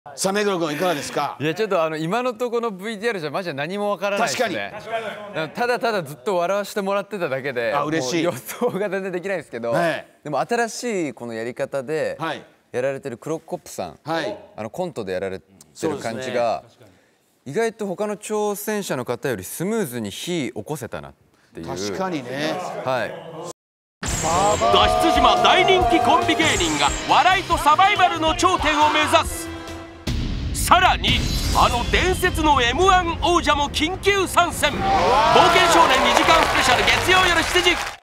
さあ目黒君いかがですか？ いやちょっと今のところの VTR じゃマジで何もわからないですね。ただただずっと笑わせてもらってただけで、 嬉しい。 予想が全然できないですけど、でも新しいこのやり方でやられてるクロックコップさん、コントでやられてる感じが意外と他の挑戦者の方よりスムーズに火起こせたなっていう。 確かにね。 はい。 脱出島大人気コンビ芸人が笑いとサバイバルの頂点を目指す。さらに伝説の M1 王者も緊急参戦。冒険少年2時間スペシャル月曜夜7時。